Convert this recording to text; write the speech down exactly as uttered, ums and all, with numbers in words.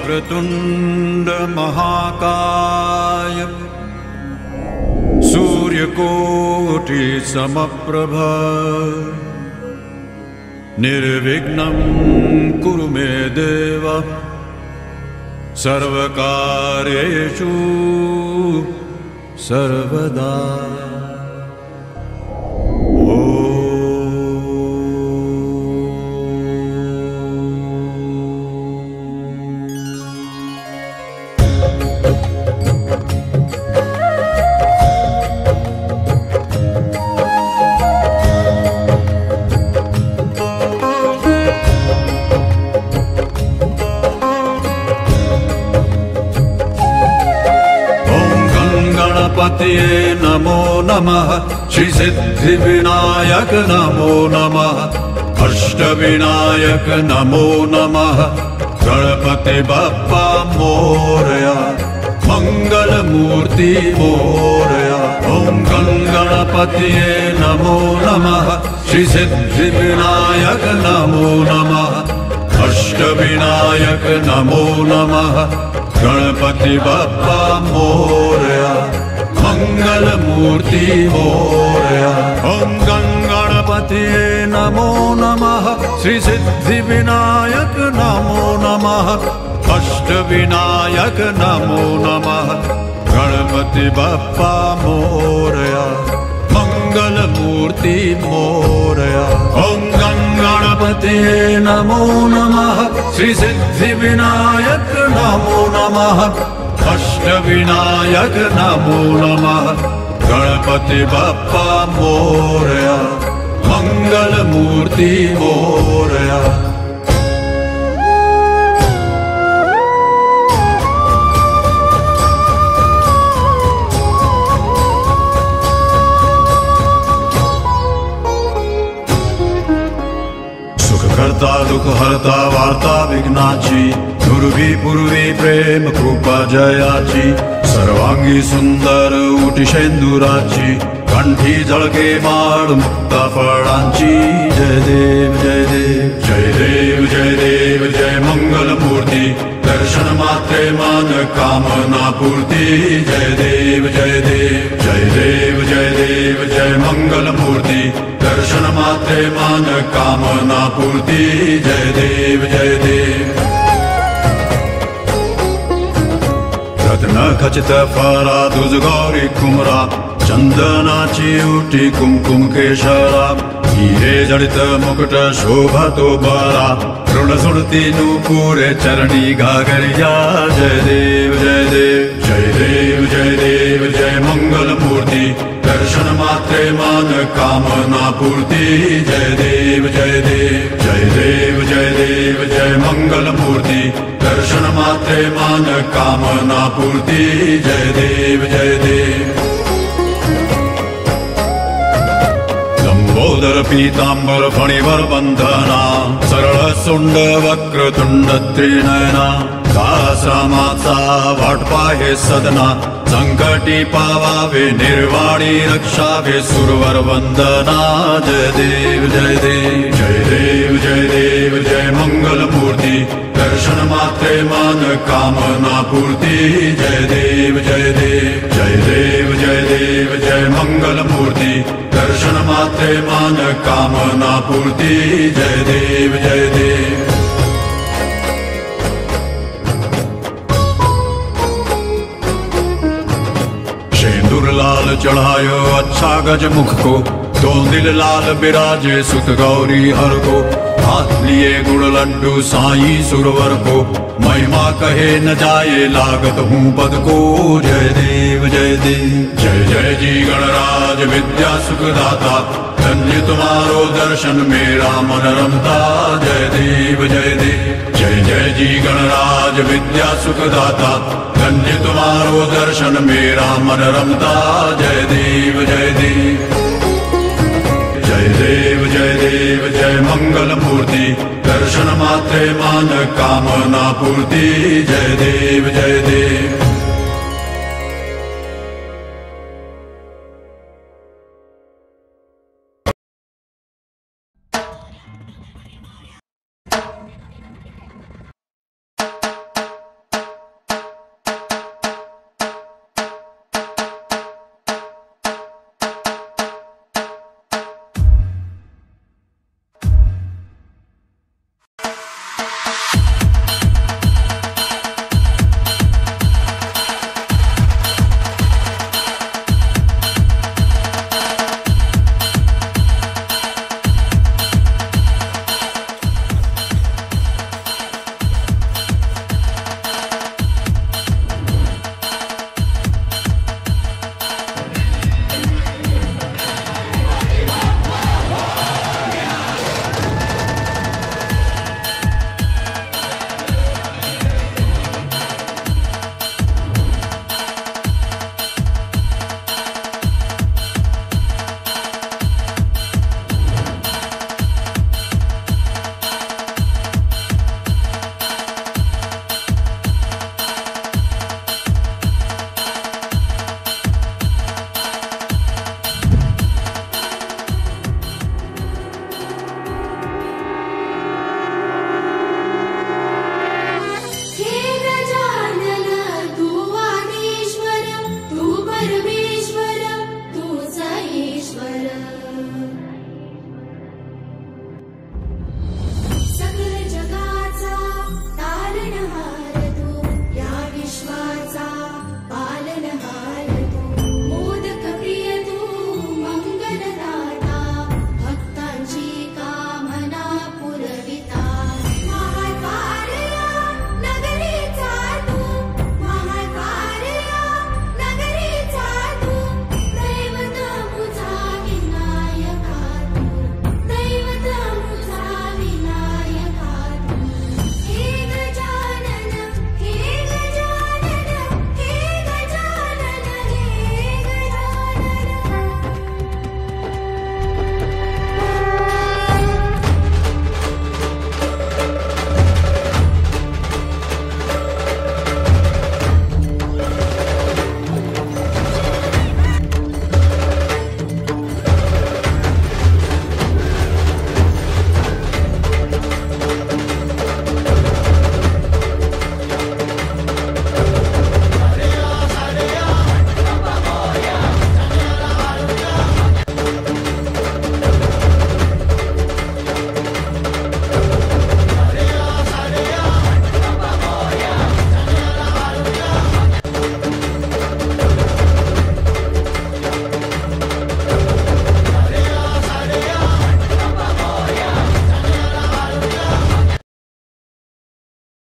वक्रतुंड महाकाय सूर्यकोटि समप्रभ निर्विघ्नं कुरु मे देव सर्वकार्येषु सर्वदा। गणपतिये नमो नमः, श्री सिद्धि विनायक नमो नमः, अष्टविनायक नमो नमः, गणपति बप्पा मोरया, मंगल मूर्ति मोरया। ओम गं गणपतिये नमो नमः, श्री सिद्धि विनायक नमो नमः, अष्टविनायक नमो नमः, गणपति बप्पा मोरया, मंगल मूर्ति मोरया। ओम गं गणपतिये नमो नमः, श्री सिद्धि विनायक नमो नमः, अष्ट विनायक नमो नमः, गणपति बप्पा मोरया, मंगल मूर्ति मोरया। ओम गं गणपतिये नमो नमः, श्री सिद्धि विनायक नमो नमः, अष्ट विनायक नमो नमः, गणपति बप्पा मोरया, मंगल मूर्ति मोरया। करता दुख हरता वार्ता विघ्नाची, दुर्वी पूर्वी प्रेम कृपा जयाची, सर्वांगी सुंदर उटिशेंदुराची, कंठी झळके माळ मुक्ता फळांची। जय देव जय देव जय देव जय देव जय मंगल मूर्ती, दर्शन मात्रे मान कामना पूर्ती। जय देव जय देव जय देव जय देव जय मंगल मूर्ती, दर्शन मात्रे मान कामना पूर्ती। जय देव जय देव। रत्न खचित फरा दुज गौरी कुमरा, चंदनाची उटी कुमकुम केशरा, हिरे जडित मुकुट शोभतो बरा, ऋण सुरती नूपुरे चरणी घागरिया। जय देव जय देव जय देव जय देव जय मंगल मूर्ति, दर्शन मात्रे मान कामना पूर्ति। जय देव जय देव जय देव जय देव जय मंगल मूर्ति, दर्शन मात्रे मान कामना पूर्ति। जय देव जय देव। लंबोदर पीतांबर फणिवर बंधना, सरळ सुंड वक्रतुंड त्रिनयना, काश्रामाचा वाटपा हे सदना, संकटी पावावे निर्वाणी रक्षावे सुरवर वंदना। जय देव जय देव जय देव जय देव जय मंगल मूर्ति, दर्शन मात्रे मान कामना पूर्ति। जय देव जय देव जय देव जय देव जय मंगल मूर्ति, दर्शन मात्रे मान कामना पूर्ति। जय देव जय देव। लाल चढ़ायो अच्छा गज मुख को, दो दिल लाल बिराजे सुत गौरी हर को, हाथ लिए गुड़ लड्डू साई सुरवर को, महिमा कहे न जाए लागत हूँ पद को। जय देव जय देव जय जय जी गणराज विद्या सुखदाता, धन्य तुम्हारो दर्शन मेरा मन रमता। जय देव जय देव जय जय जी गणराज विद्या सुखदाता, धन्य तुम्हारो दर्शन मेरा मन रमता। जय देव जय देव जय देव जय देव जय मंगल मूर्ति, दर्शन मात्रे मान कामना पूर्ति। जय देव जय देव।